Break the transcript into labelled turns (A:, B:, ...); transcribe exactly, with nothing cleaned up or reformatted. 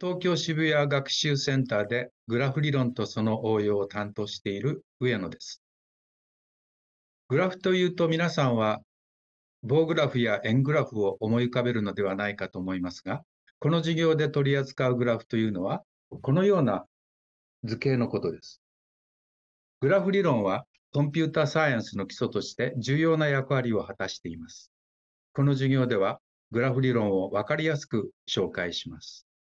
A: 東京渋谷学習センターでグラフ理論とその応用を担当している上野です。グラフというと皆さんは棒グラフや円グラフを思い浮かべるのではないかと思いますが、この授業で取り扱うグラフというのはこのような図形のことです。グラフ理論はコンピュータサイエンスの基礎として重要な役割を果たしています。この授業ではグラフ理論を分かりやすく紹介します。